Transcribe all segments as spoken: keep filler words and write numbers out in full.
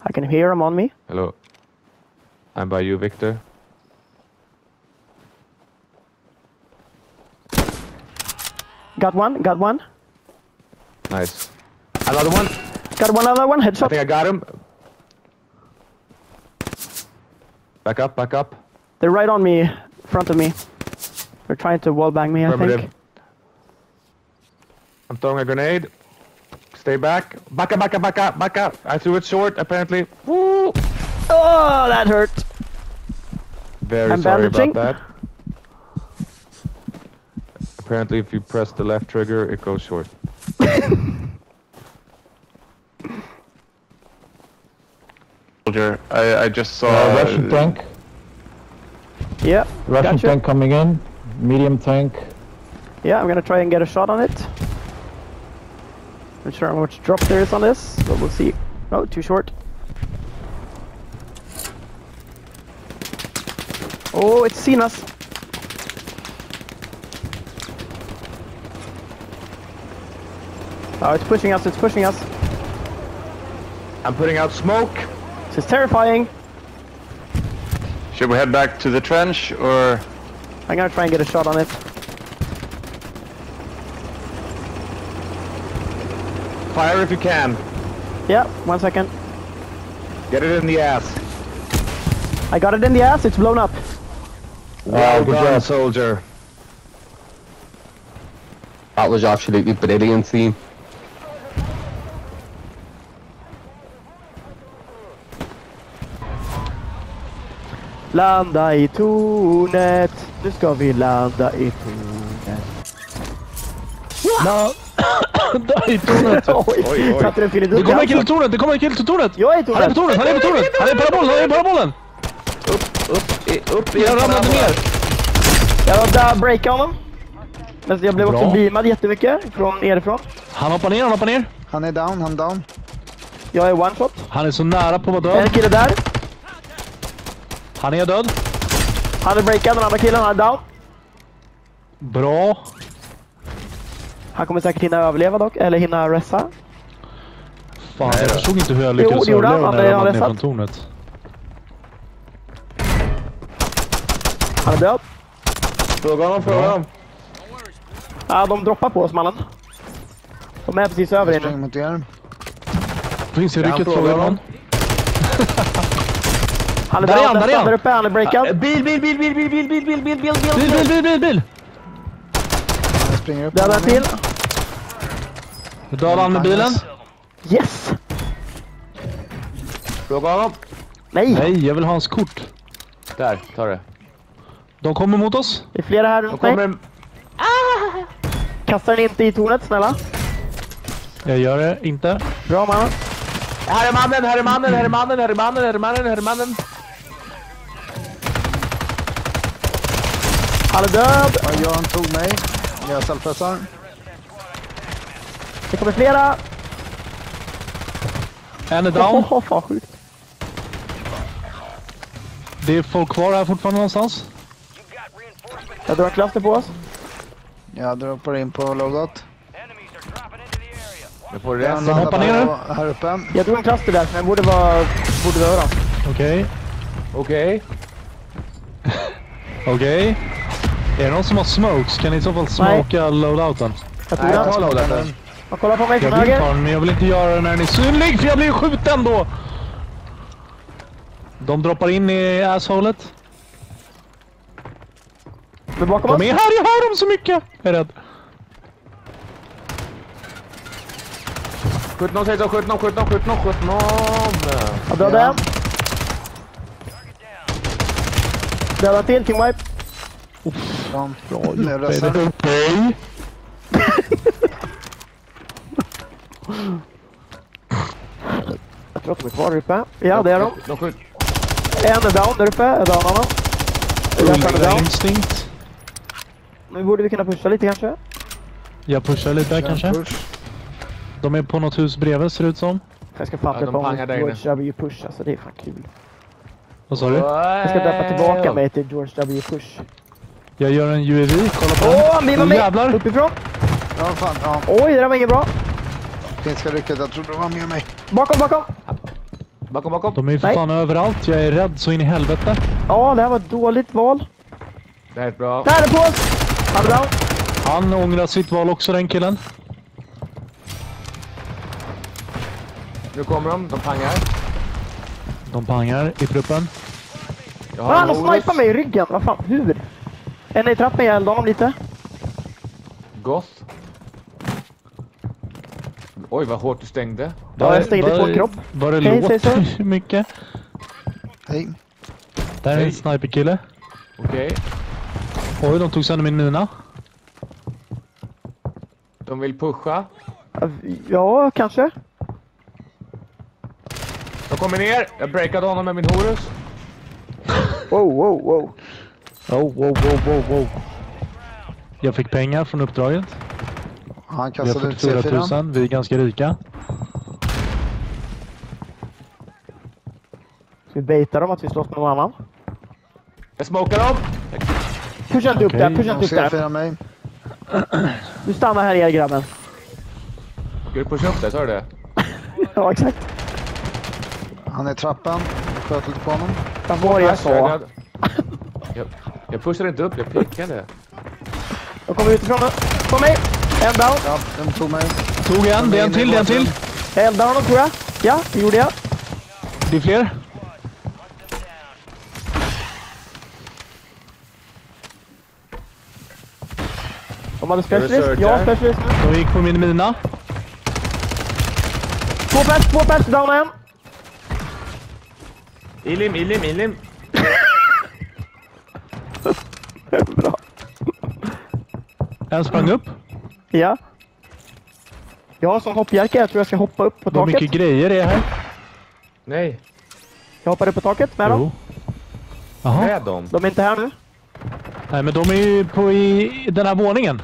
I can hear him on me. Hello. I'm by you, Victor. Got one, got one. Nice. Another one. Got one other one, I headshot. think I got him. Back up, back up. They're right on me, in front of me. They're trying to wallbang me, I think. I'm throwing a grenade. Stay back. Back up, back up, back up, back up. I threw it short, apparently. Woo! Oh, that hurt. Very I'm sorry bandaging. about that. Apparently, if you press the left trigger, it goes short. Soldier, I, I just saw... Uh, Russian tank. Yeah, Russian gotcha. tank coming in. Medium tank. Yeah, I'm gonna try and get a shot on it. Not sure how much drop there is on this, but we'll see. Oh, too short. Oh, it's seen us. Oh, it's pushing us, it's pushing us. I'm putting out smoke. This is terrifying. Should we head back to the trench, or...? I'm gonna try and get a shot on it. Fire if you can. Yeah, one second. Get it in the ass. I got it in the ass, it's blown up. Well good done, job. soldier. That was absolutely brilliant, team. Landa i tornet. Nu ska vi landa i tornet. Landa i tornet. Oj, Oj, oj. satte den fel i Det dörren. kommer en kille till tornet, det kommer en kille till tornet. Jag är i Han är på tornet. tornet, han är på tornet. Han är på parabolen, han är på parabolen. Upp, i- upp Jag ramlade ner. Jag var där och breakade honom. Men jag blev Bra. också beamad jättemycket från nerifrån. Han hoppar ner, han hoppar ner. Han är down, han är down. Jag är one shot. Han är så nära på att vara En död. kille där. Han är död. Han är breakad, den andra killen han är down. Bra. Han kommer säkert hinna överleva dock, eller hinna ressa. Fan, jag förstod inte hur jag lyckades Jo, det gjorde han. överleva när Han jag är- ramlade ner han är från tornet. Han är död. Fråga honom, fråga honom. Ja, de droppar på oss, mannen. De är precis över Jag springer inne. mot er. Finns det Kan rycket han fråga fråga någon? Han är Där är down, han, där är nästan han. där uppe. Han är breakad. Bil, bil, bil, bil, bil, bil, bil, bil, bil, bil, bil, Bil, bil, bil, bil, bil! Jag springer upp. Döda en till. Dödade han med bilen? Yes! Fråga honom. Nej! Nej, jag vill ha hans kort. Där, ta det. De kommer mot oss. Det är flera här Då runt mig. kommer... Kasta den inte i tornet, snälla. Jag gör det inte. Bra, mannen. Här är mannen, här är mannen, här är mannen, här är mannen, här är mannen, här är mannen. Han är död. Ja, Göran tog mig. Jag selfpressar. Det kommer flera. En är down. Åh, fan sjukt. Det är folk kvar här fortfarande någonstans. Jag drar en cluster på oss. Jag droppar in på loadout. Jag får Jag det. De hoppar ner. på här uppe. Jag drog en cluster där, så den borde vara... Borde vara överallt. Okej. Okej. Okej. Är det någon som har smokes? Kan ni i så fall smoka loadouten? Jag tog Nej, jag den. tar loadouten. Och kolla på mig från Jag vill ta höger. den, men jag vill inte göra det när den är synlig, för jag blir skjuten då! De droppar in i assholet. Men bakom De oss. är här, jag hör dem så mycket! Jag är rädd. sjutton, sexton, sjutton, sjutton, sjutton, sjutton. Jag dödade en. Döda till, King Wipe. Down. Bra Jag gjort, röstar. baby. Okej. Jag tror att de är kvar där uppe. Ja, det är de. De skjuter. En är down där uppe. Jag dödade honom. Jag är Ultra down. instinkt. Nu borde vi kunna pusha lite kanske. Jag pushar lite där kanske. Push. De är på något hus bredvid, ser det ut som. Jag ska fan Ja, de döpa om pangar där inne. George W. Push. Alltså det är fan kul. Vad sa du? Jag ska döpa tillbaka mig till George W. Push. Jag gör en U A V, kolla på Åh, den. han beamar Åh, mig! jävlar. Uppifrån. Ja, fan. Ja. Oj, det där var inget bra. Finska rycket. Jag trodde det var med mig. Bakom, bakom. Bakom, bakom. De är ju för Nej. fan överallt. Jag är rädd så in i helvete. Ja, det här var ett dåligt val. Det här är bra. Där är på oss! Han är down. Han ångrar sitt val också, den killen. Nu kommer de, de pangar. De pangar i truppen. Jag Ah, han en har Horus. snipat mig i ryggen. Vad fan, hur? En i trappan, jag eldade honom lite. Goth. Oj, vad hårt du stängde. Ja, jag stängde Var- på en kropp. Var det Hej, säg låt så. mycket? Hej. Där är Hej. en sniperkille. Okej. Oj, de tog sönder min mina. De vill pusha. Ja, kanske. De kommer ner. Jag breakade honom med min Horus. Wow, wow, wow. Oh, wow, wow, wow, wow. Jag fick pengar från uppdraget. Han Vi har kastade ut fyrtiofyra C fyra. tusen. Vi är ganska rika. Ska vi baita dem att vi slåss med någon annan? Jag smokar dem. Pusha inte upp Okej. där, pusha De inte upp C där. fyra mig. Du stannar här igen, grabben. Ska du pusha upp det? Sa du det? Ja, exakt. Han är i trappan. Sköt lite på honom. Vad var det jag sa? Jag, jag, jag pushade inte upp, jag pekade. De kommer utifrån nu. På mig! En down. Ja, de tog mig. Tog en, det är en till, det är en till. Jag eldade honom, tror jag. Ja, det gjorde jag. Det är fler. De hade specialist. Researcher. Ja, specialist. De gick på min mina. Två pers, två pers. Down en. Ilim, ilim, ilim. Bra. En sprang upp. Ja. Jag har en sån hoppjerka. Jag tror jag ska hoppa upp på Vad mycket taket. grejer det är här. Nej, Jag hoppar upp på taket med dem. Jo. Jaha. med dem. De är inte här nu. Nej, men de är ju på i den här våningen.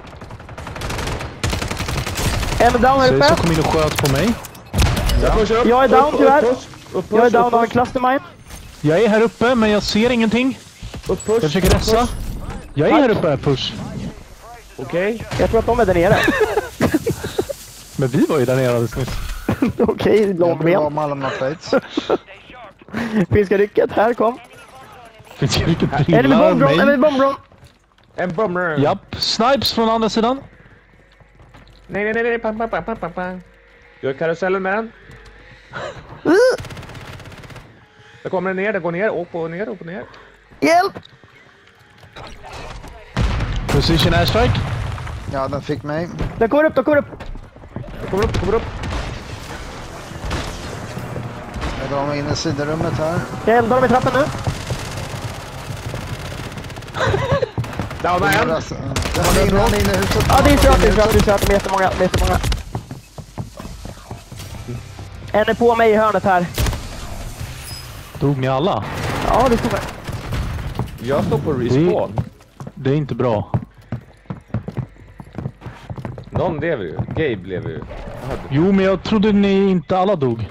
En är down här Så, så uppe. kom in och sköt på mig. Jag pushar upp. Jag är down, Upp, tyvärr. Upp, push. Upp, push, Jag är upp, down av en push. clustermine. Jag är här uppe, men jag ser ingenting. Upp, push. Jag försöker Upp, ressa. push. Jag är här uppe, push. Okej. Jag tror att de är där nere. Men vi var ju där nere alldeles nyss. Okej, Jag blir av långben. med alla mina plates. Finska rycket. Här kom. Finns det vilket En är med drillar bombron. En är mig? med bombron. En bomber. Japp, snipes från andra sidan. Nej, nej, nej, nej. Pang, pang, pang, pang, pang, pang. Gör karusellen med den. Där kommer den ner, den går ner, upp och ner, upp och ner. Hjälp! Precision airstrike. Ja, den fick mig. Den kommer upp, den kommer upp. Den kommer upp, kommer upp. Jag drar mig in i siderummet här. Jag eldar dem i trappen nu. Down en. Den är inne, han är inne i huset. Ja, det är kört, det är kört, det är kört. De är jättemånga, de är jättemånga. En är på mig i hörnet här. Dog ni alla? Ja, det kommer. Jag står på respawn. Det är inte bra. Någon lever ju. Gabe lever ju. Jaha, du- Jo, men jag trodde ni inte alla dog.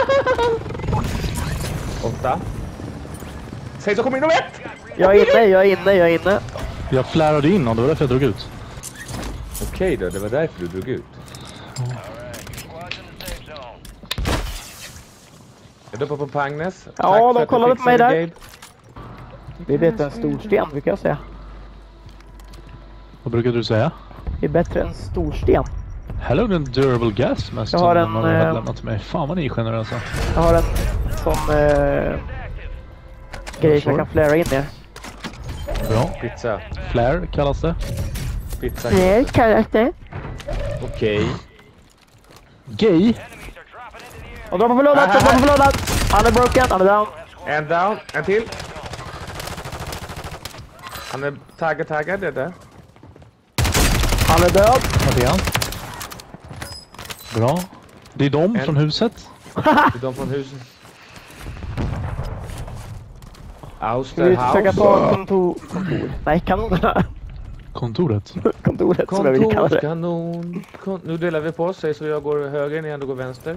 Åtta. Säg så kommer in om ett! Jag är inne, jag är inne, jag är inne. Jag flärade in och det var därför jag drog ut. Okej då, det var därför du drog ut. Jag duppar på Pagnes. Ja, Tack för de att du kollade på mig fixade där. Gabe. Vi vet en stor sten, brukar jag säga. Vad brukade du säga? Det är bättre än stor sten. Hello, den durable gas mest. Jag har som en, de har eh, lämnat till mig. Fan vad ni är generösa. Jag har en sån eh, grej som jag kan flära in er. Bra. Pizza. Flare kallas det. Pizza. Nej, kallas det. Okej. Gay. Och de har förlorat, de har förlorat. Han är broken, han är down. En down, en till. Han är taggad, taggad, det är det. Han är död. Vad är han? Bra. Det är de En. från huset. Det är de från huset. Ska vi försöka Austerhaus. ta kontor... kontor? Nej, kanonerna. Kontoret. Kontoret som jag vill kalla det. Kontorskanon. Kon- nu delar vi på oss, säg så jag går höger, ni ändå går vänster.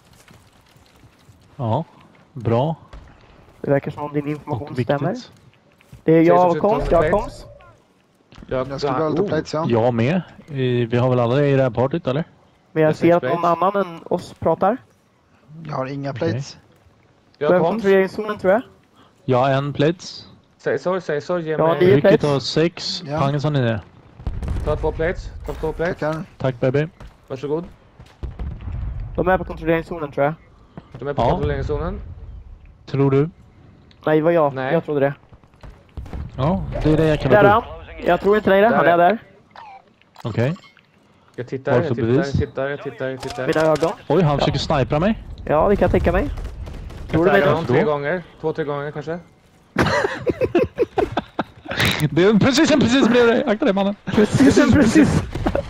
Ja. Bra. Det verkar som om din information Och stämmer. viktigt. Det är jag Säg och så Koms, att jag ta och plats. Koms. Jag ska ha lite oh, plates, ja. Jag med. Eh, Vi har väl alla det i det här partyt, eller? Men jag Jag ser att sex någon annan än oss pratar. Jag har inga plates. Jag Behöver har kontrolleringszonen tror jag. Jag har en plates. Säg så, säg så. Ge Ja, mig... nio Ricket plates. har sex. Ja. Panges har nio. Ta två plates. Ta två plates. Tackar. Tack baby. Varsågod. De är på kontrolleringszonen tror jag. De är på Ja. kontrolleringszonen. Tror du? Nej, det var jag. Nej. Jag trodde det. Ja, det är det jag kan Där är vara. han. Jag tror inte längre. Där Han är- är där. Okej. Jag tittar, Varför jag tittar, bevis? jag tittar, jag tittar, jag tittar. Mina ögon. Oj, han försöker snipra mig. Ja, det kan jag tänka mig. Tror du mig Taggar då? honom tre gånger. Två, tre gånger kanske. Det är precis, precis bredvid dig. Akta dig mannen. Precis, precis.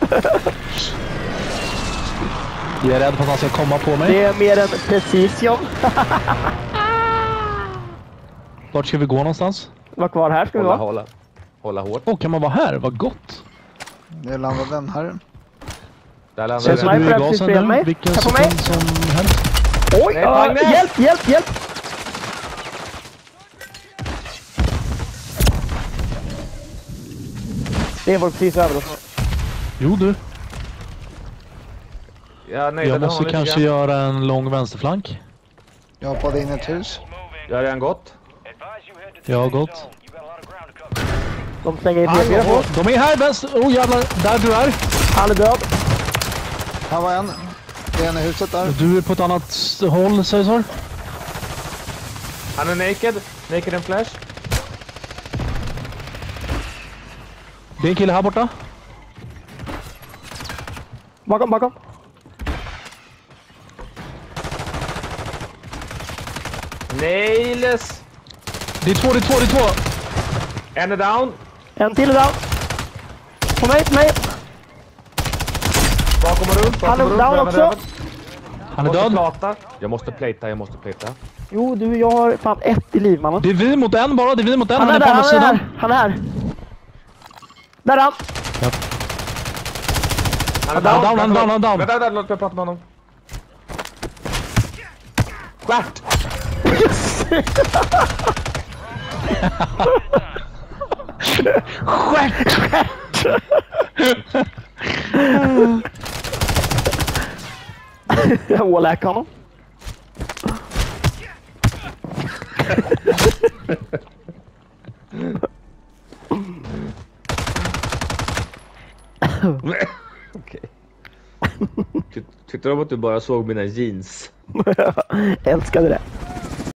Jag är rädd för att han ska komma på mig. Det är mer än precis, John. Vart ska vi gå någonstans? Var kvar här ska vi Hålla, vara. hålla. Hålla hårt. Åh, kan man vara här? Vad gott. Det landade en här. Där landar Känns det som den. du är i sniper precis gasen bredvid nu. mig. Vilken Här på mig. sekund som helst. Oj, Nej, ja, Magnus! hjälp, hjälp, hjälp! Det var precis över oss. Jo du. Ja, nej, Jag måste kanske göra en lång vänsterflank. Jag hoppade in i ett hus. Jag har redan gått. Jag har gått. De slänger in P fyra på oss. De är här vänster. Oh jävlar. Där du är. Han är död. Här var en. Det är en i huset där. Du är på ett annat håll, Caesar. Han är naked. Naked and flash. Det är en kille här borta. Bakom, bakom. Nailes. Det är två, det är två, det är två. En är down. En till är down. På mig, på mig. Bakom och runt. Han Bakom och är runt. down Röven, också. röven. Han är Måste död. plata. Jag måste plata, jag måste plata. Jo, du, jag har fan ett i liv, mannen. Det är vi mot en bara. Det är vi mot en. Han Han är är där, på andra han är sidan. här. Han är här. Där är han. Han är Han är down, han är down, han är down. Vänta, vänta, låt mig prata med honom. Stjärt! Jag åläker honom. Okej. Ty- Tyckte de att du bara såg mina jeans? Älskade det.